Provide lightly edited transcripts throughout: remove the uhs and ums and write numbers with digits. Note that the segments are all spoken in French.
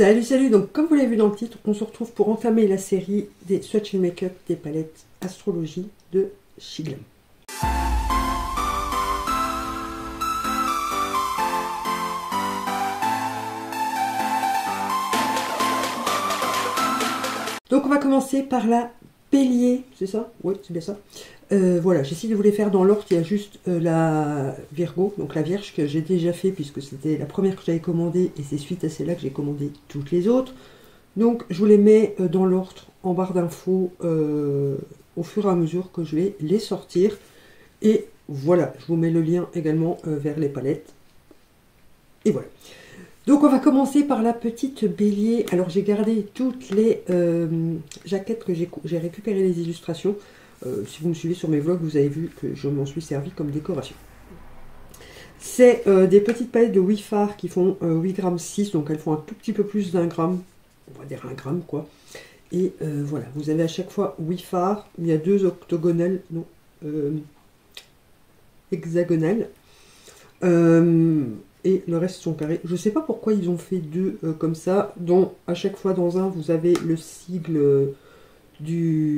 Salut, salut! Donc, comme vous l'avez vu dans le titre, on se retrouve pour entamer la série des Swatch & Make-up des palettes Astrologie de Shiglam. Donc, on va commencer par la Bélier, c'est ça? Oui, c'est bien ça. Voilà, j'essaie de vous les faire dans l'ordre. Il y a juste la Virgo, donc la Vierge, que j'ai déjà fait puisque c'était la première que j'avais commandée et c'est suite à celle-là que j'ai commandé toutes les autres. Donc je vous les mets dans l'ordre en barre d'infos au fur et à mesure que je vais les sortir. Et voilà, je vous mets le lien également vers les palettes. Et voilà. Donc on va commencer par la petite Bélier. Alors j'ai gardé toutes les jaquettes que j'ai récupéré les illustrations. Si vous me suivez sur mes vlogs, vous avez vu que je m'en suis servi comme décoration. C'est des petites palettes de Wifar qui font 8 grammes 6, donc elles font un tout petit peu plus d'1 gramme. On va dire 1 gramme quoi. Et voilà, vous avez à chaque fois Wifar. Il y a deux octogonales, non, hexagonales. Et le reste sont carrés. Je ne sais pas pourquoi ils ont fait deux comme ça, dont à chaque fois dans un, vous avez le sigle du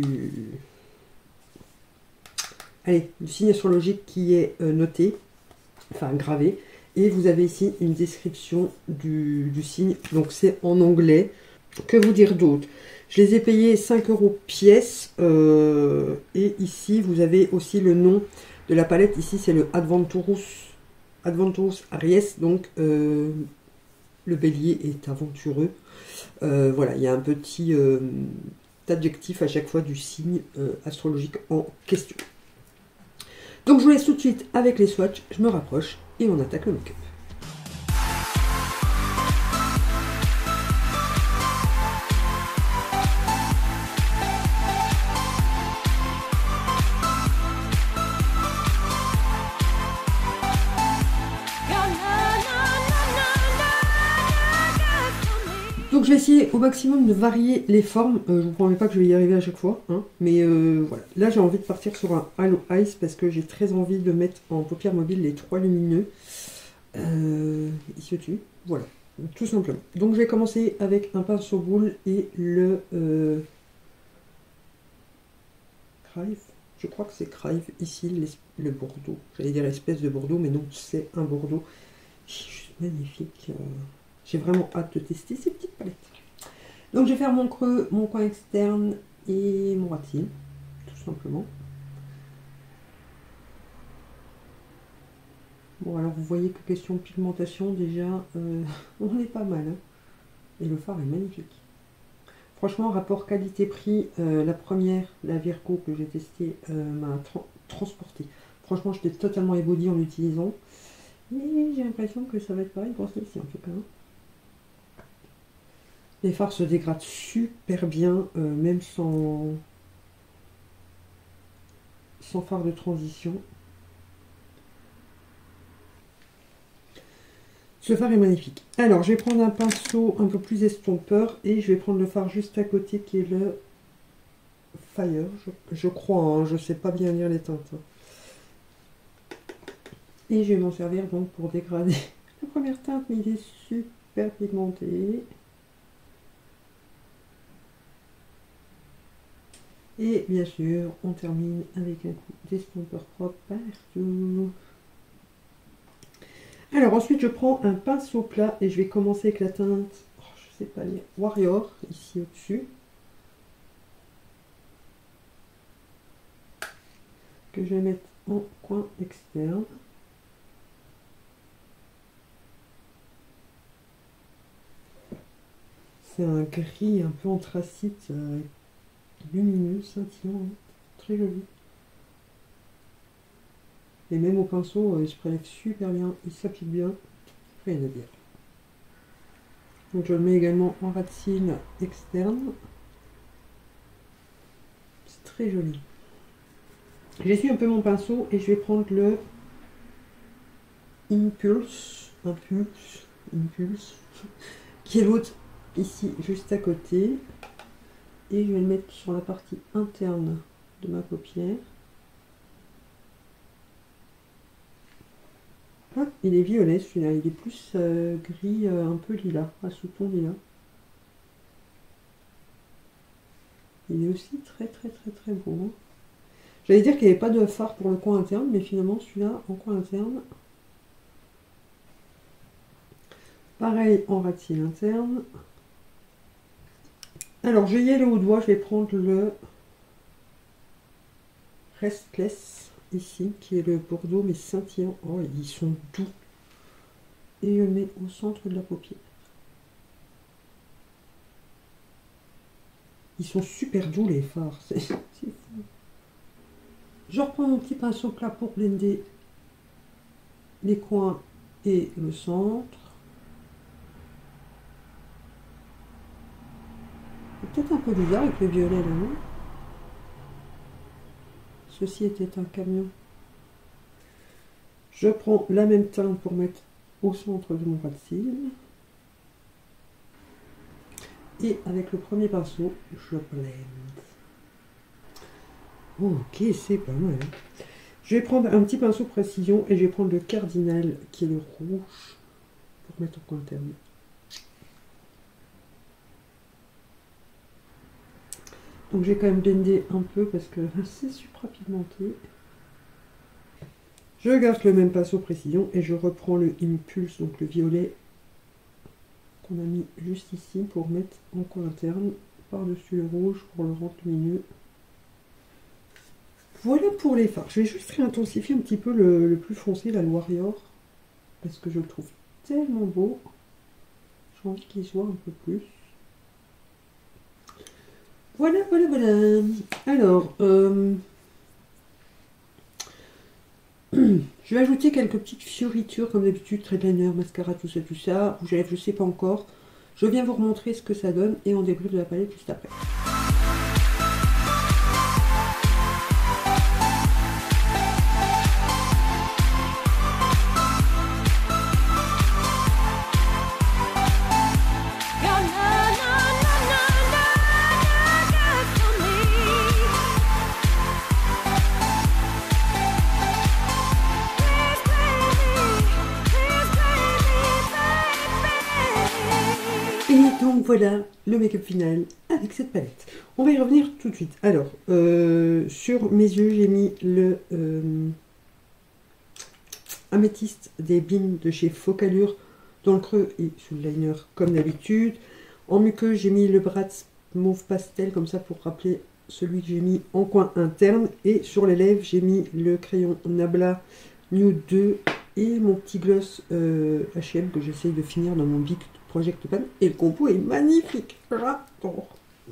signe astrologique qui est noté, enfin gravé. Et vous avez ici une description du signe, donc c'est en anglais. Que vous dire d'autre? Je les ai payés 5 € pièce. Et ici, vous avez aussi le nom de la palette. Ici, c'est le Adventurous Aries. Donc, le bélier est aventureux. Voilà, il y a un petit adjectif à chaque fois du signe astrologique en question. Donc, je vous laisse tout de suite avec les swatchs. Je me rapproche et on attaque le make-up. Donc je vais essayer au maximum de varier les formes. Je ne vous promets pas que je vais y arriver à chaque fois, hein, mais voilà. Là j'ai envie de partir sur un Halo Ice parce que j'ai très envie de mettre en paupières mobiles les 3 lumineux. Ici au-dessus, voilà, tout simplement. Donc je vais commencer avec un pinceau boule et le Crive. Je crois que c'est Crive, ici le Bordeaux. J'allais dire espèce de Bordeaux, mais non, c'est un Bordeaux. Juste magnifique. J'ai vraiment hâte de tester ces petites palettes. Donc je vais faire mon creux, mon coin externe et mon ras-de-cils, tout simplement. Bon alors vous voyez que question de pigmentation déjà, on est pas mal. Hein. Et le fard est magnifique. Franchement, rapport qualité-prix, la première, la Virgo que j'ai testée, m'a transporté. Franchement, j'étais totalement ébobie en l'utilisant. Mais j'ai l'impression que ça va être pareil pour celle-ci en tout cas. Les fards se dégradent super bien, même sans fard de transition. Ce fard est magnifique. Alors, je vais prendre un pinceau un peu plus estompeur et je vais prendre le fard juste à côté qui est le Fire, je crois, hein, je ne sais pas bien lire les teintes. Et je vais m'en servir donc pour dégrader la première teinte, mais il est super pigmenté. Et bien sûr, on termine avec un coup d'estompeur propre partout. Alors ensuite, je prends un pinceau plat et je vais commencer avec la teinte, je sais pas lire, Warrior, ici au-dessus. Que je vais mettre en coin externe. C'est un gris un peu anthracite, lumineux, scintillant, hein. Très joli. Et même au pinceau, il se prélève super bien, il s'applique bien, rien à dire. Donc je le mets également en ras de cils externe. C'est très joli. J'essuie un peu mon pinceau et je vais prendre le Impulse, qui est l'autre ici juste à côté. Et je vais le mettre sur la partie interne de ma paupière. Ah, il est violet celui-là, il est plus gris, un peu lilas, à sous-ton lilas. Il est aussi très très très très beau. Hein. J'allais dire qu'il n'y avait pas de fard pour le coin interne, mais finalement celui-là en coin interne. Pareil en ras de cils interne. Alors je vais y aller au doigt, je vais prendre le Restless ici, qui est le Bordeaux mais scintillant. Oh, ils sont doux. Et je le mets au centre de la paupière. Ils sont super doux les fards, c'est fou. Je reprends mon petit pinceau plat pour blender les coins et le centre. C'est peut-être un peu bizarre avec le violet là, non? Ceci était un camion. Je prends la même teinte pour mettre au centre de mon ras de cils. Et avec le premier pinceau, je blende. Ok, c'est pas mal. Je vais prendre un petit pinceau précision et je vais prendre le cardinal qui est le rouge pour mettre au coin interne. Donc j'ai quand même blendé un peu parce que c'est suprapigmenté. Je garde le même pinceau précision et je reprends le Impulse, donc le violet qu'on a mis juste ici pour mettre en coin interne par-dessus le rouge pour le rendre lumineux. Voilà pour les fards. Je vais juste réintensifier un petit peu le plus foncé, la Warrior, parce que je le trouve tellement beau. J'ai envie qu'il soit un peu plus. Voilà, voilà, voilà. Alors, je vais ajouter quelques petites fioritures, comme d'habitude, trait de liner, mascara, tout ça, tout ça. Rouge à lèvres, je ne sais pas encore. Je viens vous remontrer ce que ça donne et on débriefe de la palette juste après. Donc voilà le make-up final avec cette palette. On va y revenir tout de suite. Alors, sur mes yeux, j'ai mis le améthyste des Beam de chez Focallure dans le creux et sous le liner comme d'habitude. En muqueux, j'ai mis le Bratz mauve pastel comme ça pour rappeler celui que j'ai mis en coin interne. Et sur les lèvres, j'ai mis le crayon Nabla Nude 2 et mon petit gloss H&M que j'essaye de finir dans mon Big Project Pan. Et le compo est magnifique. J'adore.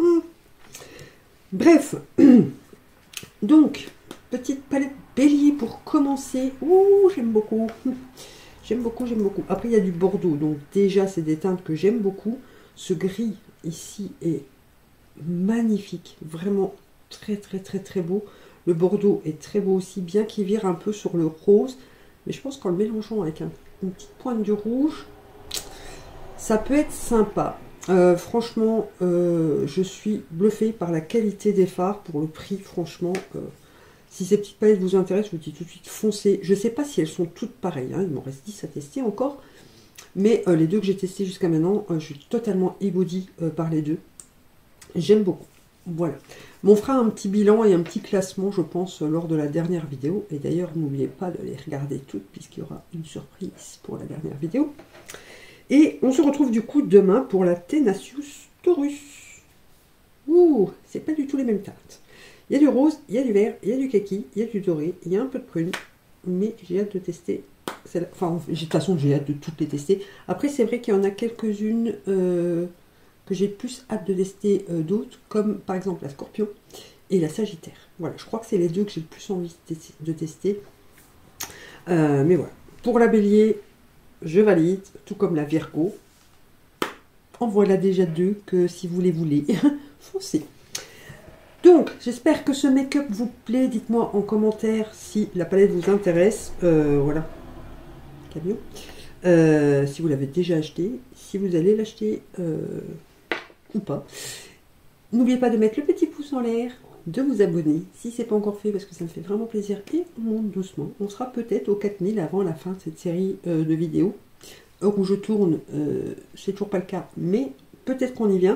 Bref. Donc, petite palette bélier pour commencer. Ouh, j'aime beaucoup. J'aime beaucoup, j'aime beaucoup. Après, il y a du bordeaux. Donc déjà, c'est des teintes que j'aime beaucoup. Ce gris ici est magnifique. Vraiment très, très, très, très beau. Le bordeaux est très beau aussi, bien qu'il vire un peu sur le rose. Mais je pense qu'en le mélangeant avec une petite pointe de rouge, ça peut être sympa. Franchement, je suis bluffée par la qualité des fards pour le prix. Franchement, si ces petites palettes vous intéressent, je vous dis tout de suite, foncez. Je ne sais pas si elles sont toutes pareilles. Hein, il m'en reste 10 à tester encore. Mais les deux que j'ai testés jusqu'à maintenant, je suis totalement ébaudie par les deux. J'aime beaucoup. Voilà. On fera un petit bilan et un petit classement, je pense, lors de la dernière vidéo. Et d'ailleurs, n'oubliez pas de les regarder toutes, puisqu'il y aura une surprise pour la dernière vidéo. Et on se retrouve du coup demain pour la Tenacious Taurus. Ouh, c'est pas du tout les mêmes teintes. Il y a du rose, il y a du vert, il y a du kaki, il y a du doré, il y a un peu de prune. Mais j'ai hâte de tester celle-là. Enfin, de toute façon, j'ai hâte de toutes les tester. Après, c'est vrai qu'il y en a quelques-unes que j'ai plus hâte de tester d'autres, comme par exemple la Scorpion et la Sagittaire. Voilà, je crois que c'est les deux que j'ai le plus envie de tester. Mais voilà. Pour la Bélier, je valide, tout comme la Virgo. En voilà déjà deux que si vous les voulez, foncez. Donc, j'espère que ce make-up vous plaît. Dites-moi en commentaire si la palette vous intéresse. Voilà. Camion. Si vous l'avez déjà acheté, si vous allez l'acheter ou pas. N'oubliez pas de mettre le petit pouce en l'air, de vous abonner si ce n'est pas encore fait parce que ça me fait vraiment plaisir et on monte doucement. On sera peut-être aux 4000 avant la fin de cette série de vidéos. Heure où je tourne, c'est toujours pas le cas, mais peut-être qu'on y vient.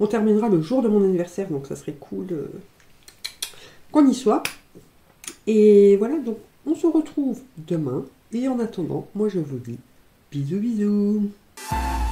On terminera le jour de mon anniversaire, donc ça serait cool qu'on y soit. Et voilà, donc on se retrouve demain. Et en attendant, moi je vous dis bisous bisous.